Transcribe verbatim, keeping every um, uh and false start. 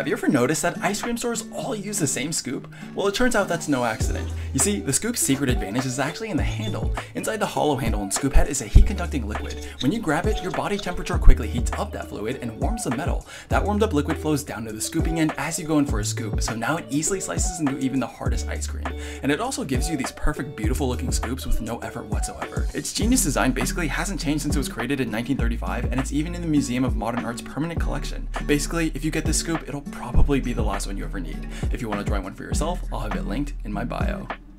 Have you ever noticed that ice cream stores all use the same scoop? Well, it turns out that's no accident. You see, the scoop's secret advantage is actually in the handle. Inside the hollow handle and scoop head is a heat-conducting liquid. When you grab it, your body temperature quickly heats up that fluid and warms the metal. That warmed up liquid flows down to the scooping end as you go in for a scoop, so now it easily slices into even the hardest ice cream. And it also gives you these perfect, beautiful looking scoops with no effort whatsoever. Its genius design basically hasn't changed since it was created in nineteen thirty-five, and it's even in the Museum of Modern Art's permanent collection. Basically, if you get this scoop, it'll probably be the last one you ever need. If you want to try one for yourself, I'll have it linked in my bio.